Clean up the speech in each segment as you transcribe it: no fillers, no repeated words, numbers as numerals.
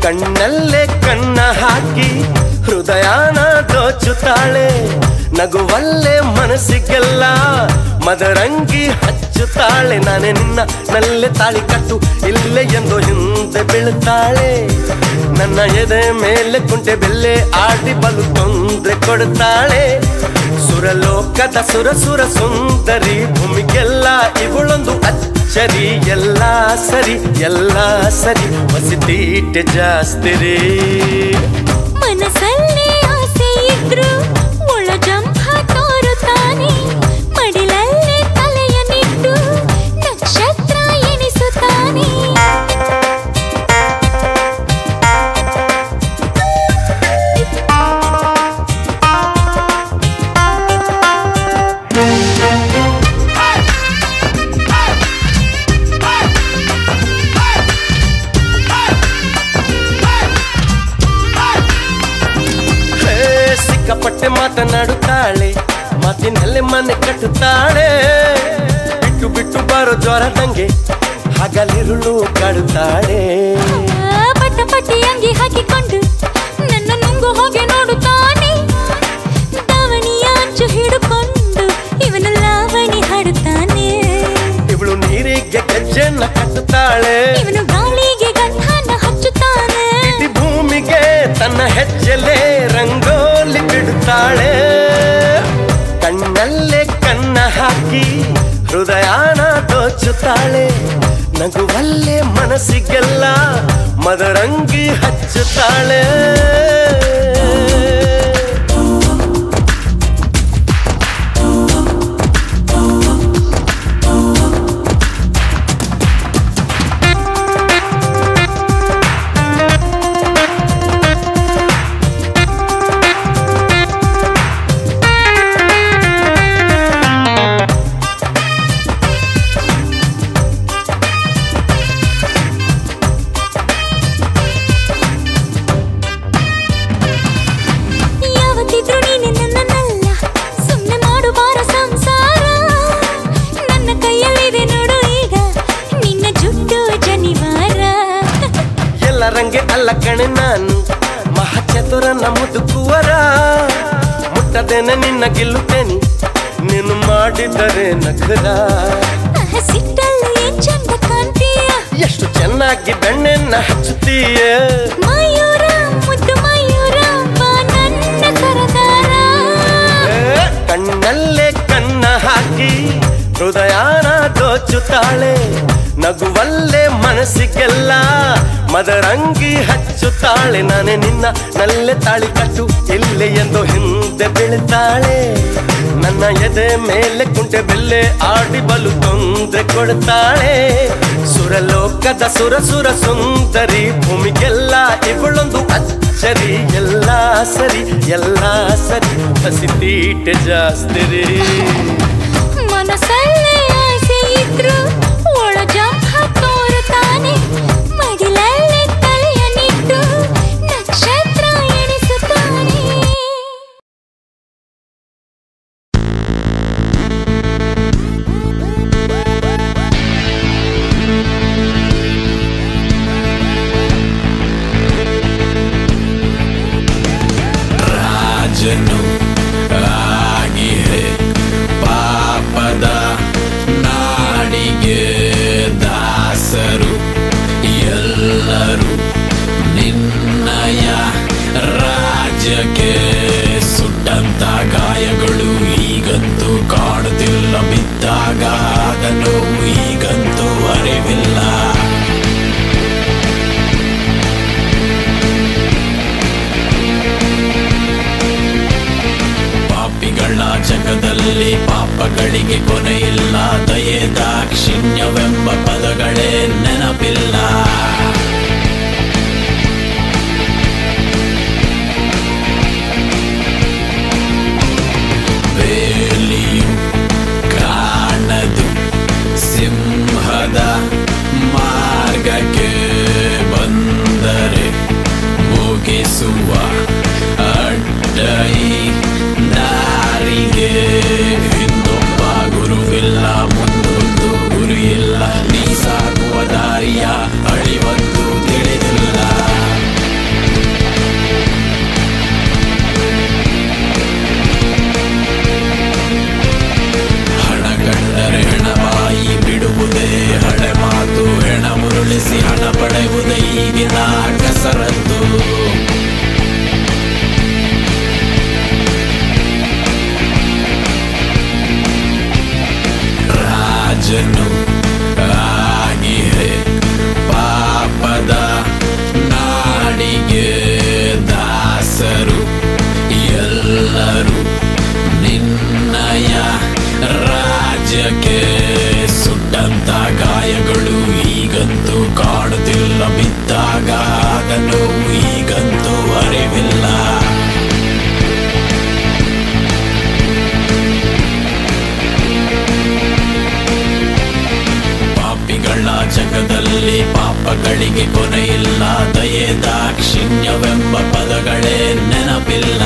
ಕಣ್ಣಲ್ಲೇ ಕಣ್ಣ ಹಾಕಿ ಹೃದಯನ ದೋಚುತ್ತಾಳೆ, ನಗುವಲ್ಲೇ ಮನಸ್ಸಿಗೆಲ್ಲ ಮದರಂಗಿ ಹಚ್ಚುತ್ತಾಳೆ. ನಾನೇ ನಿನ್ನ ನಲ್ಲೆ ತಾಳಿ ಕಟ್ಟು ಇಲ್ಲೇ ಎಂದು ಹಿಂದೆ ಬೀಳುತ್ತಾಳೆ. ನನ್ನ ಎದೆ ಮೇಲೆ ಕುಂಟೆ ಬೆಲ್ಲೆ ಆಡಿ ಬಲು ತೊಂದ್ರೆ ಕೊಡುತ್ತಾಳೆ. ಸುರಲೋಕದ ಸುರ ಸುರ ಸುಂದರಿ, ಭೂಮಿಗೆಲ್ಲ ಇವಳೊಂದು ಅಚ್ಚರಿ. ಎಲ್ಲ ಸರಿ ಎಲ್ಲ ಸರಿ, ವಸಿತೀಟೆ ಜಾಸ್ತಿ ರೀ. ಮನಸ್ಸಲ್ಲಿ ಆಸೆ ಇದ್ರು ಒಳ ಜಂಭ ತೋರುತ್ತಾನೆ, ಮಡಿಲಲ್ಲಿ ತಲೆಯ ನಿಟ್ಟು ನಕ್ಷತ್ರ ಎಣಿಸುತ್ತಾನೆ. ಸಿಕ್ಕಾಪಟ್ಟೆ ಮಾತನಾಡುತ್ತಾಳೆ, ಮಾತಿನಲ್ಲೇ ಮನೆ ಕಟ್ಟುತ್ತಾಳೆ. ಬಿಟ್ಟು ಬಿಟ್ಟು ಬಾರೋ ಜ್ವರದಂಗೆ ಹಗಲಿರುಳು ಕಾಡುತ್ತಾಳೆ. ಪಟ್ಟ ಪಟ್ಟಿ ಅಂಗಿ ಹಾಕಿಕೊಂಡು ನನ್ನ ನುಂಗು ಹೋಗಿ ನೋಡುತ್ತಾನೆ. ದಾವಣಿಯ ಅಂಚು ಹಿಡುಕೊಂಡು ಇವನು ಲಾವಣಿ ಹಾಡುತ್ತಾನೆ. ಇವಳು ನೀರಿಗೆ ಗೆಜ್ಜೆನ್ನ ಕಟ್ಟುತ್ತಾಳೆ, ಇವನು ಗಾಳಿಗೆ ಗಂಧನ ಹಚ್ಚುತ್ತಾನೆ. ಇಡೀ ಭೂಮಿಗೆ ತನ್ನ ಹೆಜ್ಜೆಲೆ ರಂಗೋಲಿ ಬಿಡುತ್ತಾಳೆ. ಕಣ್ಣಲ್ಲೇ ಕಣ್ಣ ಹಾಕಿ ಹೃದಯನ ದೋಚುತ್ತಾಳೆ, ನಗುವಲ್ಲೇ ಮನಸ್ಸಿಗೆಲ್ಲ ಮದರಂಗಿ ಹಚ್ಚುತ್ತಾಳೆ. ರಂಗೆ ಅಲ್ಲ ಕಣೆ ನಾನು ಮಹಾಚತುರನ ಮುದುಕುವರ, ಮುಟ್ಟದೇನೆ ನಿನ್ನ ಗೆಲ್ಲುತ್ತೇನೆ ನೀನು ಮಾಡಿದರೆ ನಖರ. ಚಂದ ಕಾಣ್ತೀಯ, ಎಷ್ಟು ಚೆನ್ನಾಗಿ ಬೆಣ್ಣೆನ್ನ ಹಚ್ಚುತ್ತೀಯ. ಮಯೂರ ಮುದ್ದು ಮಯೂರ ನನ್ನ ಸರದಾರ. ಕಣ್ಣಲ್ಲೇ ಕಣ್ಣ ಹಾಕಿ ಹೃದಯನ ದೋಚುತ್ತಾಳೆ, ನಗುವಲ್ಲೇ ಮನಸ್ಸಿಗೆಲ್ಲ ಮದರಂಗಿ ಹಚ್ಚುತ್ತಾಳೆ. ನಾನೇ ನಿನ್ನ ನಲ್ಲೆ ತಾಳಿ ಕಟ್ಟು ಇಲ್ಲೇ ಎಂದು ಹಿಂದೆ ಬೀಳುತ್ತಾಳೆ. ನನ್ನ ಎದೆ ಮೇಲೆ ಕುಂಟೆ ಬೆಲ್ಲೆ ಆಡಿ ಬಲು ತೊಂದ್ರೆ ಕೊಡುತ್ತಾಳೆ. ಸುರಲೋಕದ ಸುರ ಸುರ ಸುಂದರಿ, ಭೂಮಿಗೆಲ್ಲ ಇವಳೊಂದು ಅಚ್ಚರಿ. ಎಲ್ಲ ಸರಿ ಎಲ್ಲ ಸರಿ, ಹಸಿತೀಟೆ ಜಾಸ್ತಿ ರೀ. ಮನಸ್ಸಲ್ಲೇ ಆಸೆ ಇದ್ರು ಒಳ ಜಂಭ ತೋರುತ್ತಾನೆ, ಮಡಿಲಲ್ಲಿ ತಲೆಯ ನಿಟ್ಟು ನಕ್ಷತ್ರ ಎಣಿಸುತ್ತಾನೆ. ರಾಜನು ಆಗಿದೆ ಪಾಪದ ನಾಡಿಗೆ ದಾಸರು ಎಲ್ಲರೂ ನಿನ್ನಯ ರಾಜ್ಯಕ್ಕೆ. ಸುಟ್ಟಂತ ಗಾಯಗಳು ಈಗಂತೂ ಕಾಣುತ್ತಿಲ್ಲ, ಬಿದ್ದಾಗ ಅದನ್ನು ಈಗಂತೂ ಅರಿವಿಲ್ಲ. ಪಾಪಿಗಳ ಜಗದಲ್ಲಿ ಪಾಪಗಳಿಗೆ ಕೊನೆಯಿಲ್ಲ, ದಯೆ ದಾಕ್ಷಿಣ್ಯವೆಂಬ ಪದಗಳೇ ನೆನಪಿಲ್ಲ. ಬೇಲಿಯು ಕಾಣದು ಹೆಸರು ಎಲ್ಲರೂ ನಿನ್ನಯ ರಾಜ್ಯಕ್ಕೆ ಸುಟ್ಟಂತ ಗಾಯಗಳು ಈಗಂತೂ ಕಾಡುತ್ತಿಲ್ಲ ಬಿದ್ದಾಗ ಅದನ್ನು ಈಗಂತೂ ಅರಿವಿಲ್ಲ ಪಾಪಿಗಳ ಜಗದಲ್ಲಿ ಪಾಪಗಳಿಗೆ ಕೊನೆಯಿಲ್ಲ ದಯೆ ದಾಕ್ಷಿಣ್ಯವೆಂಬ ಪದಗಳೇ ನೆನಪಿಲ್ಲ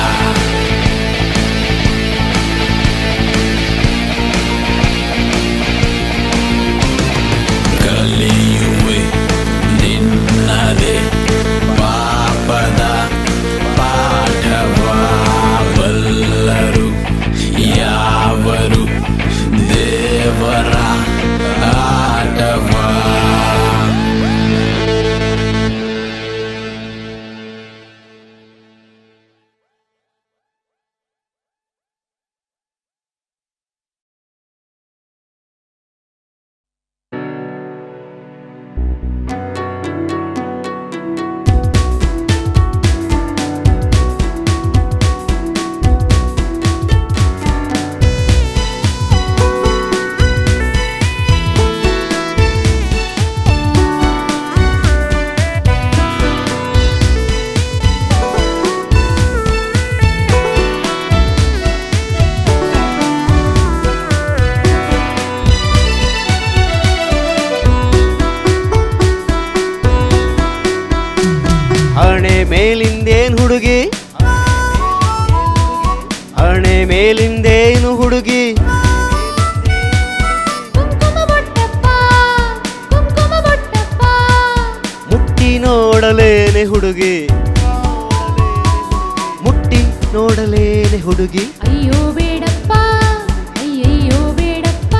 ಕಲಿಯುವೆ ನಿನ್ನದೇ ಪಾಪದ ಪಾಠವಾ ಬಲ್ಲರು ಯಾವರು ದೇವರ ಆಟವಾ ಹಣೆ ಮೇಲಿಂದೇನು ಹುಡುಗಿ ಹಣೆ ಮೇಲಿಂದೇನು ಹುಡುಗಿ ಮುಟ್ಟಿ ನೋಡಲೇನೆ ಹುಡುಗಿ ಮುಟ್ಟಿ ನೋಡಲೇನೆ ಹುಡುಗಿ ಅಯ್ಯೋ ಬೇಡಪ್ಪ ಅಯ್ಯಯ್ಯೋ ಬೇಡಪ್ಪ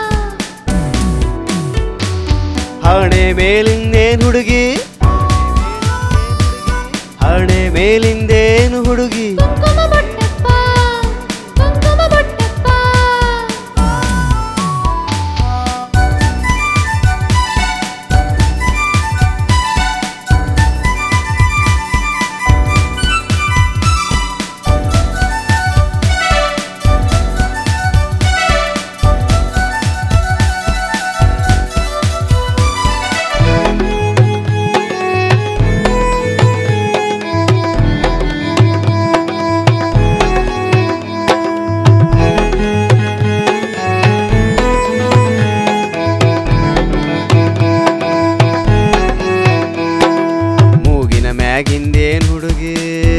ಹಣೆ ಮೇಲಿಂದೇನು ಹುಡುಗಿ ಹಣೆ ಮೇಲಿಂದೇನು ಹುಡುಗಿ ಕುಂಕುಮ ಬೊಟ್ಟಪ್ಪ ಕುಂಕುಮ ಬೊಟ್ಟಪ್ಪ ಮ್ಯಾಗಿಂದೇನು ಹುಡುಗಿ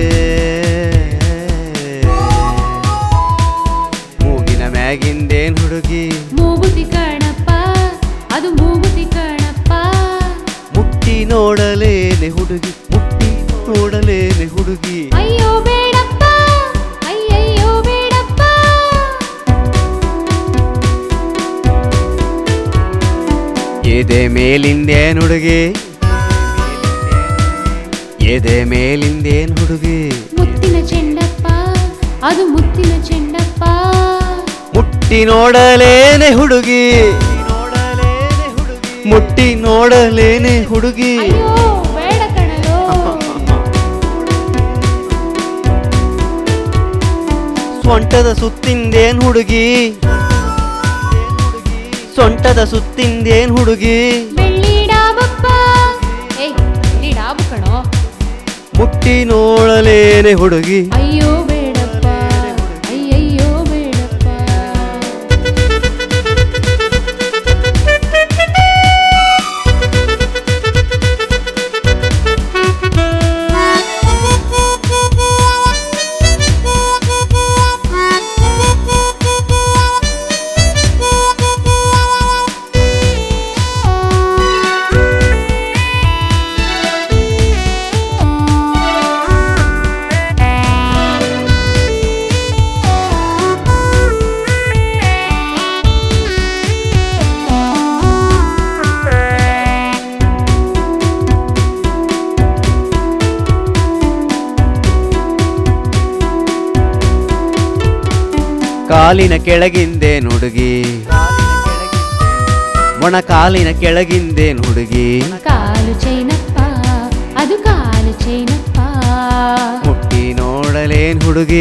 ಮೂಗಿನ ಮ್ಯಾಗಿಂದೇನು ಹುಡುಗಿ ಮೂಗುತಿ ಕಣಪ್ಪ ಅದು ಮೂಗುತಿ ಕಣಪ್ಪ ಮುಟ್ಟಿ ನೋಡಲೇನೆ ಹುಡುಗಿ ಮುಟ್ಟಿ ನೋಡಲೇನೆ ಹುಡುಗಿ ಅಯ್ಯೋ ಬೇಡಪ್ಪ ಅಯ್ಯಯ್ಯೋ ಬೇಡಪ್ಪ ಎದೆ ಮೇಲಿಂದೇನು ಹುಡುಗಿ ಎದೆ ಮೇಲಿಂದೇನು ಹುಡುಗಿ ಮುತ್ತಿನ ಚೆಂಡಪ್ಪ ಅದು ಮುತ್ತಿನ ಚೆಂಡಪ್ಪ ಮುಟ್ಟಿ ನೋಡಲೇನೆ ಹುಡುಗಿ ಮುಟ್ಟಿ ನೋಡಲೇನೆ ಹುಡುಗಿ ಅಯ್ಯೋ ಬೇಡ ಕಣಲೋ ಸೊಂಟದ ಸುತ್ತಿಂದೇನು ಹುಡುಗಿ ಸೊಂಟದ ಸುತ್ತಿಂದೇನು ಹುಡುಗಿ ಬೆಳ್ಳಿ ಡಾಬಪ್ಪ ಏಯ್ ಬೆಳ್ಳಿ ಡಾಬು ಕಣೋ ಮುಟ್ಟಿ ನೋಡಲೇನೆ ಹುಡುಗಿ ಅಯ್ಯೋ ಬೇಡಪ್ಪ ಅಯ್ಯಯ್ಯೋ ಬೇಡಪ್ಪ ಕಾಲಿನ ಕೆಳಗಿಂದೇನು ಹುಡುಗಿ ಮೊಣ ಕಾಲಿನ ಕೆಳಗಿಂದೇನು ಹುಡುಗಿ ಕಾಲು ಚೈನಪ್ಪ ಅದು ಕಾಲು ಚೈನಪ್ಪ ಮುಟ್ಟಿ ನೋಡಲೇನ್ ಹುಡುಗಿ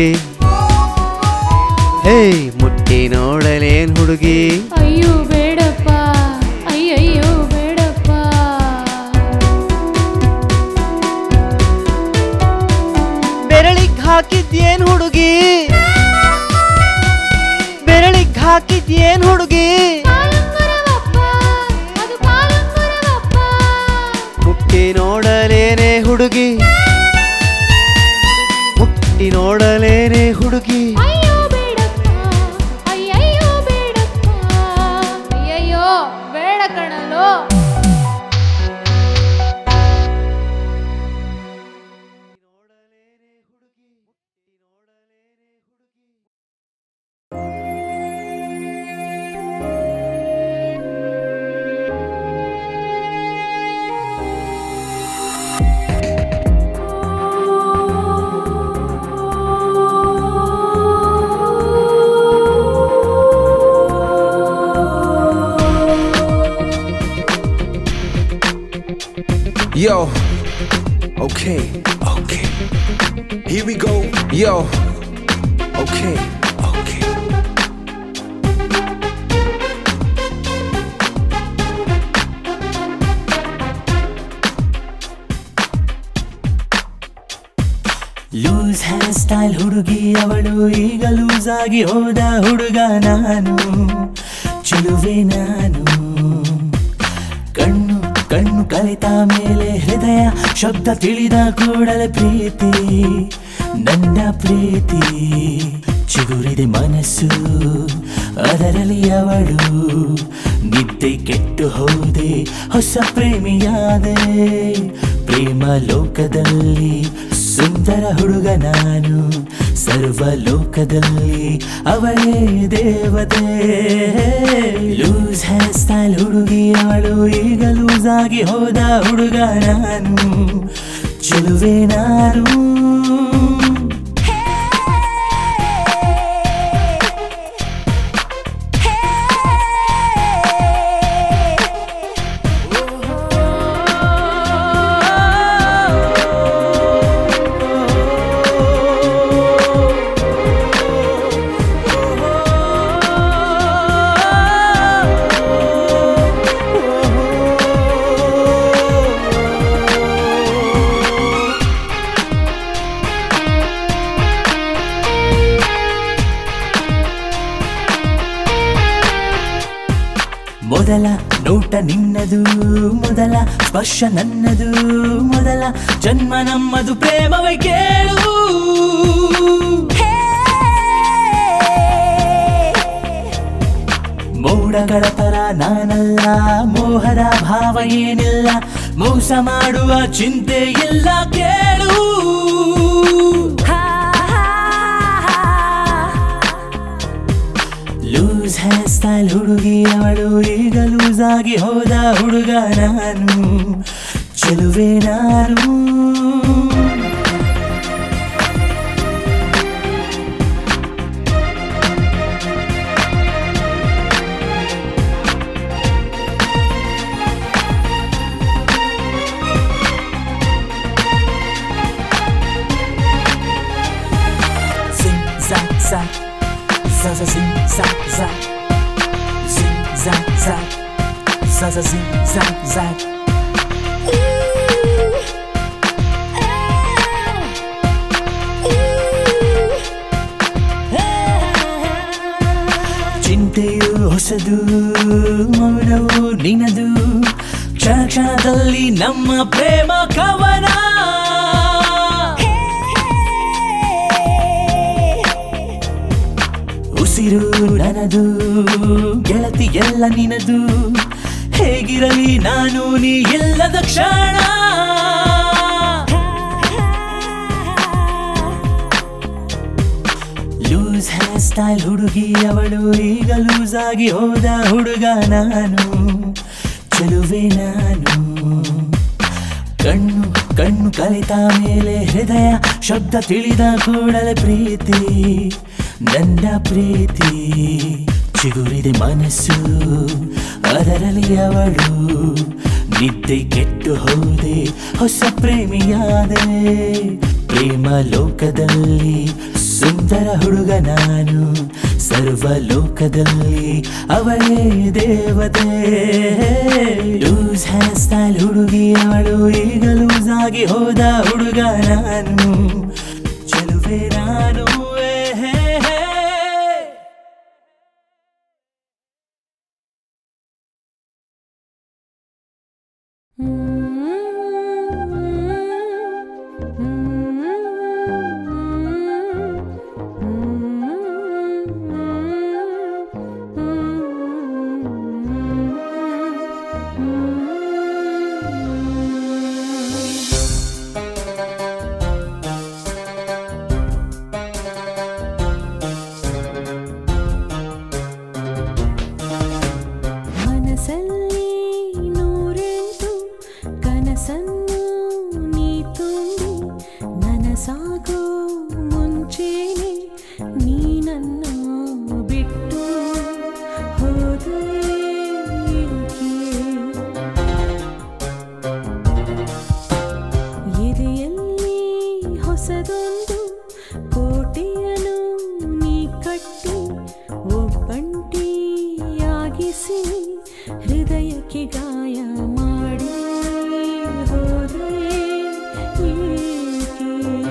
ಹೇ ಮುಟ್ಟಿ ನೋಡಲೇನ್ ಹುಡುಗಿ ಅಯ್ಯೋ ಬೇಡಪ್ಪ ಅಯ್ಯಯ್ಯೋ ಬೇಡಪ್ಪ ಬೆರಳಿಗ್ ಹಾಕಿದ್ಯೇನ್ ಹುಡುಗಿ ಬೆರಳಿಗ್ ಹಾಕಿದ್ಯೇನ್ ಹುಡುಗಿ ಕಾಲಂಗುರವಪ್ಪ ಅದು ಕಾಲಂಗುರವಪ್ಪ ಮುಟ್ಟಿ ನೋಡಲೇನೆ ಹುಡುಗಿ ಮುಟ್ಟಿ ನೋಡಲೇನೆ ಹುಡುಗಿ ಅಯ್ಯೋ ಬೇಡಪ್ಪ ಅಯ್ಯಯ್ಯೋ ಬೇಡಪ್ಪ ಅಯ್ಯಯ್ಯೋ ಬೇಡ ಕಣಲು Yo, okay, here we go. Yo, okay. Loose hair style ಹುಡುಗಿ ಅವಳು ಈಗ ಲೂಸ್ ಆಗಿ ಹೋದ ಹುಡುಗ ನಾನು ಚೆಲುವೆ ನಾನು ಕಣ್ಣು ಕಣ್ಣು ಕಲಿತ ಮೇಲೆ ಹೃದಯ ಶಬ್ದ ತಿಳಿದ ಕೂಡಲೇ ಪ್ರೀತಿ ನನ್ನ ಪ್ರೀತಿ ಚಿಗುರಿದೆ ಮನಸ್ಸು ಅದರಲ್ಲಿ ಅವಳು ನಿದ್ದೆ ಕೆಟ್ಟು ಹೋದೆ ಹೊಸ ಪ್ರೇಮಿಯಾದೆ ಪ್ರೇಮ ಲೋಕದಲ್ಲಿ ಸುಂದರ ಹುಡುಗ ನಾನು ಸರ್ವ ಲೋಕದಲ್ಲಿ ಅವಳೇ ದೇವತೆ ಲೂಸ್ ಹೇರ್ ಸ್ಟೈಲ್ ಹುಡುಗಿ ಅವಳು ಈಗ ಲೂಸ್ ಆಗಿ ಹೋದ ಹುಡುಗ ನಾನು ಚೆಲುವೆ ನಾನು ಮೊದಲ ನೋಟ ನಿನ್ನದು ಮೊದಲ ಸ್ಪರ್ಶ ನನ್ನದು ಮೊದಲ ಜನ್ಮ ನಮ್ಮದು ಪ್ರೇಮವೇ ಕೇಳು ಮೋಡಗಳ ತರ ನಾನಲ್ಲ ಮೋಹದ ಭಾವ ಏನಿಲ್ಲ ಮೋಸ ಮಾಡುವ ಚಿಂತೆ ಇಲ್ಲ ಕೇಳು ಲೂಸ್ ಹೇರ್ ಸ್ಟೈಲ್ ಹುಡುಗಿ ಅವಳು ಈಗ ಲೂಸ್ ಆಗಿ ಹೋದ ಹುಡುಗ ನಾನು ಚೆಲುವೆ ನಾನು Zing zag zag Zaza zing zag zag Zing zag zag Zaza zing zag zag ಚಿಂತೆಯು ಹೊಸದು ಮೌನವು ನಿನದು ಕ್ಷಣ ಕ್ಷಣದಲ್ಲಿ ನಮ್ಮ ಪ್ರೇಮ ಕವನ ಉಸಿರು ನನದು ಗೆಳತಿ ಎಲ್ಲ ನಿನದು ಹೇಗಿರಲಿ ನಾನು ನೀ ಇಲ್ಲದ ಕ್ಷಣ ಲೂಸ್ ಹೇರ್ ಸ್ಟೈಲ್ ಹುಡುಗಿ ಅವಳು ಈಗ ಲೂಸ್ ಆಗಿ ಹೋದ ಹುಡುಗ ನಾನು ಚೆಲುವೆ ನಾನು ಕಣ್ಣು ಕಣ್ಣು ಕಲಿತ ಮೇಲೆ ಹೃದಯ ಶಬ್ದ ತಿಳಿದ ಕೂಡಲೇ ಪ್ರೀತಿ ನನ್ನ ಪ್ರೀತಿ ಚಿಗುರಿದೆ ಮನಸ್ಸು ಅದರಲ್ಲಿ ಅವಳು ನಿದ್ದೆ ಕೆಟ್ಟು ಹೋದೆ ಹೊಸ ಪ್ರೇಮಿಯಾದೆ ಪ್ರೇಮ ಲೋಕದಲ್ಲಿ ಸುಂದರ ಹುಡುಗ ನಾನು, ಸರ್ವಲೋಕದಲ್ಲಿ ಅವಳೇ ದೇವತೆ. ಲೂಸ್ ಹೇರ್ ಸ್ಟೈಲ್ ಹುಡುಗಿ ಅವಳು, ಈಗ ಲೂಸ್ ಆಗಿ ಹೋದ ಹುಡುಗ ನಾನು, ಚೆಲುವೆ ನಾನು. ಸಾಗೋ ಮುಂಚೆನೆ ನೀ ನನ್ನ ಬಿಟ್ಟು ಹೋದೆ ಏಕೆ? ಎದೆಯಲ್ಲಿ ಹೊಸದೊಂದು ಕೋಟೆಯನ್ನು ನೀ ಕಟ್ಟಿ ಒಬ್ಬಂಟಿಯಾಗಿಸಿ ಹೃದಯಕ್ಕೆ ಗಾಯ ಮಾಡಿ ಹೋದೆ ಏಕೆ?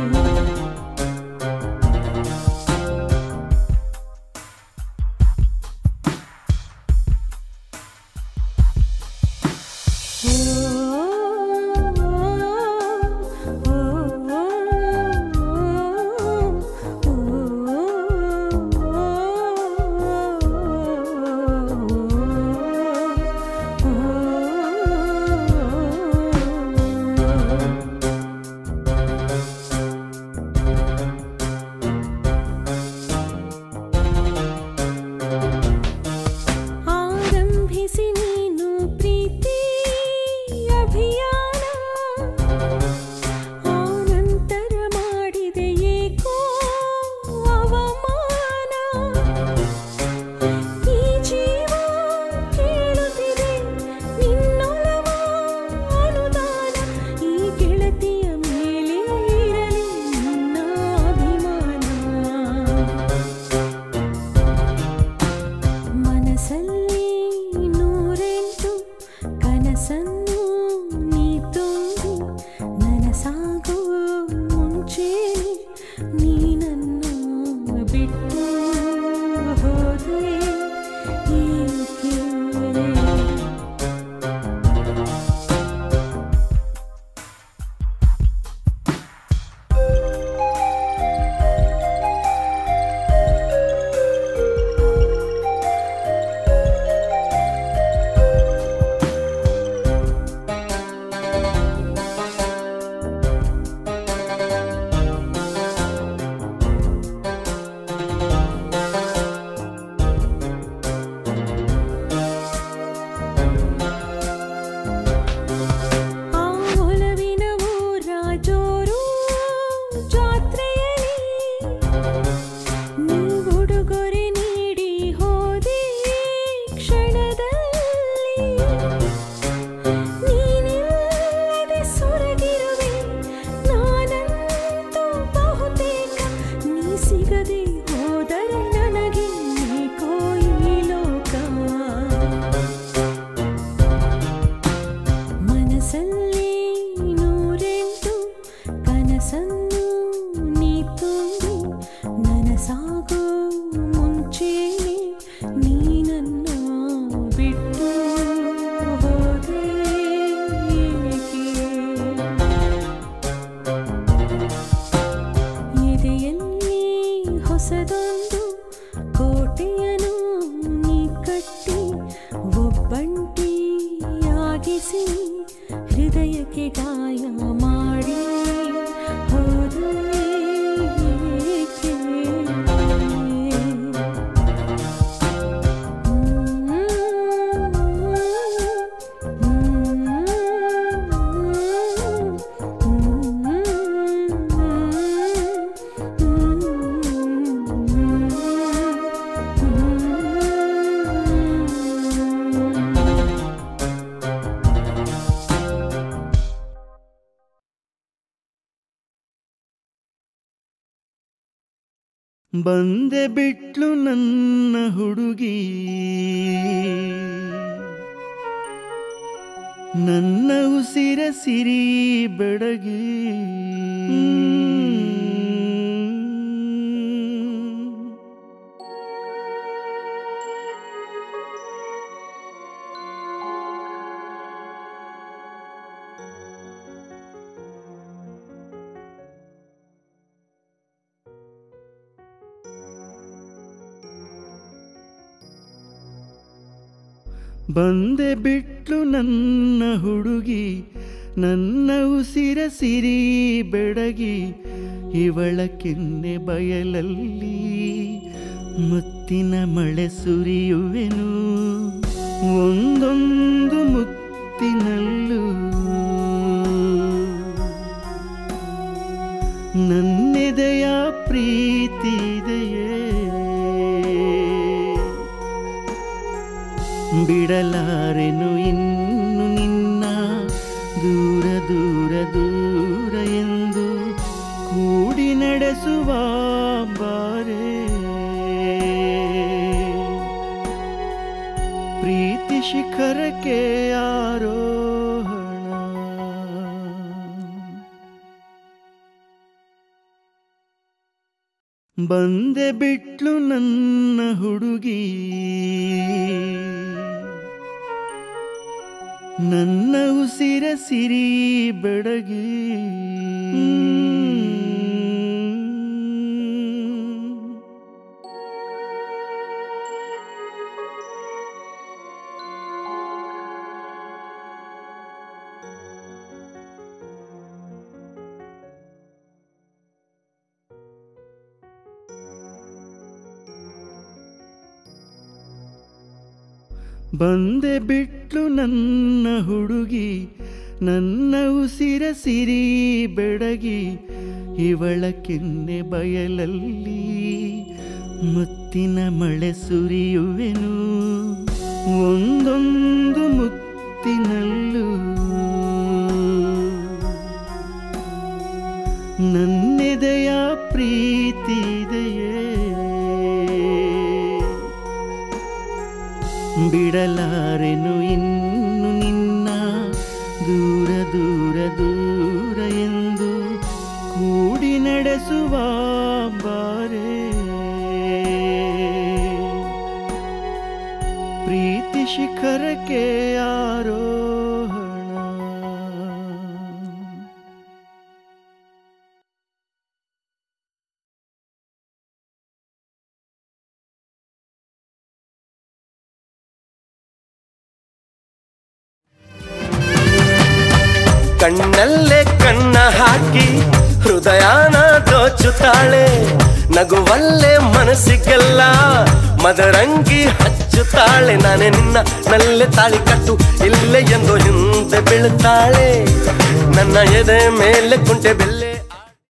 ಆರಂಭಿಸಿ ನೀನು ಪ್ರೀತಿ ಅಭಿಯಾನ, ಆನಂತರ ಮಾಡಿದೆ ಏಕೋ ಅವಮಾನ. ಈ ಜೀವ ಕೇಳುತ್ತಿದೆ ನಿನ್ನೊಲವ ಅನುದಾನ, ಈ ಗೆಳತಿಯ ಮೇಲೆ ಇರಲಿ ನನ್ನ ಅಭಿಮಾನ. ಮನಸ್ಸಲ್ಲಿ ನೂರೆಂಟು ಕನಸನ್ನು ನೀ ತುಂಬಿ ನನಸಾಗೋ ಮುಂಚೆ ನೀ ನನ್ನ ಬಿಟ್ಟು ಹೋದೆ ಏಕೆ? ಆ ಒಲವಿನ ಊರ ಜೋರು ಜಾತ್ರೆಯಲ್ಲಿ ನೀ ಉಡುಗೊರೆ ನೀಡಿ ಹೋದೆ ಕ್ಷಣದಲ್ಲಿ. ನೀನಿಲ್ಲದೆ ಸೊರಗಿರುವೆ ನಾನಂತೂ ಬಹುತೇಕ, ನೀ ಸಿಗದೆ ಹೋದರೆ ನನಗೆ ಏಕೋ ಈ ಲೋಕ. ಮನಸ್ಸಲ್ಲಿ ನೂರೆಂಟು ಕನಸನ್ನು ನೀ ತುಂಬಿ ನನಸಾಗೋ ಮುಂಚೆನೆ ನೀ ನನ್ನ ಬಿಟ್ಟು ಹೋದೆ ಏಕೆ? ಎದೆಯಲ್ಲಿ ಹೊಸದೊಂದು ಕೋಟೆಯನ್ನು ನೀ ಕಟ್ಟಿ ಒಬ್ಬಂಟಿಯಾಗಿಸಿ ಹೃದಯಕ್ಕೆ ಗಾಯ ಮಾಡಿ ಹೋದೆ ಬಂದೆ ಬಿಟ್ಲು ನನ್ನ ಹುಡುಗಿ ನನ್ನ ಉಸಿರ ಸಿರಿ ಬೆಡಗಿ ಬಂದೆ ಬಿಟ್ಲು ನನ್ನ ಹುಡುಗಿ ನನ್ನ ಉಸಿರ ಸಿರಿ ಬೆಡಗಿ ಇವಳ ಕೆನ್ನೆ ಬಯಲಲ್ಲಿ ಮುತ್ತಿನ ಮಳೆ ಸುರಿಯುವೆನು ಒಂದೊಂದು ಮುತ್ತಿನಲ್ಲೂ ನನ್ನೆದೆಯ ಪ್ರೀತಿದೆಯೇ ಬಿಡಲಾರೆನು ಇನ್ನು ನಿನ್ನ ದೂರ ದೂರ ದೂರ ಎಂದು ಕೂಡಿ ನಡೆಸುವ ಬಾರೆ ಪ್ರೀತಿ ಶಿಖರಕ್ಕೆ ಆರೋಹಣ ಬಂದೆ ಬಿಟ್ಲು ನನ್ನ ಹುಡುಗಿ ನನ್ನ ಉಸಿರ ಸಿರಿ ಬೆಡಗಿ ಬಂದೆ ಬಿಟ್ಲು ನನ್ನ ಹುಡುಗಿ ನನ್ನ ಉಸಿರ ಸಿರಿ ಬೆಡಗಿ ಇವಳ ಕೆನ್ನೆ ಬಯಲಲ್ಲಿ ಮುತ್ತಿನ ಮಳೆ ಸುರಿಯುವೆನು ಒಂದೊಂದು ಮುತ್ತಿನಲ್ಲೂ ನನ್ನೆದೆಯ ಪ್ರೀತಿದೆಯೇ ಬಿಡಲಾರೆನು ಇನ್ನು ನಿನ್ನ ದೂರ ದೂರ ದೂರ ಎಂದು ಕೂಡಿ ನಡೆಸುವ ಬಾರೆ ಪ್ರೀತಿ ಶಿಖರಕ್ಕೆ ಆರೋಹಣ ಕಣ್ಣಲ್ಲೇ ಕಣ್ಣ ಹಾಕಿ ಹೃದಯನ ದೋಚುತ್ತಾಳೆ ನಗುವಲ್ಲೇ ಮನಸ್ಸಿಗೆಲ್ಲ ಮದರಂಗಿ ಹಚ್ಚುತ್ತಾಳೆ ನಾನೇ ನಿನ್ನ ನಲ್ಲೆ ತಾಳಿ ಕಟ್ಟು ಇಲ್ಲೇ ಎಂದು ಹಿಂದೆ ಬೀಳುತ್ತಾಳೆ ನನ್ನ ಎದೆ ಮೇಲೆ ಕುಂಟೆ ಬೆಲ್ಲ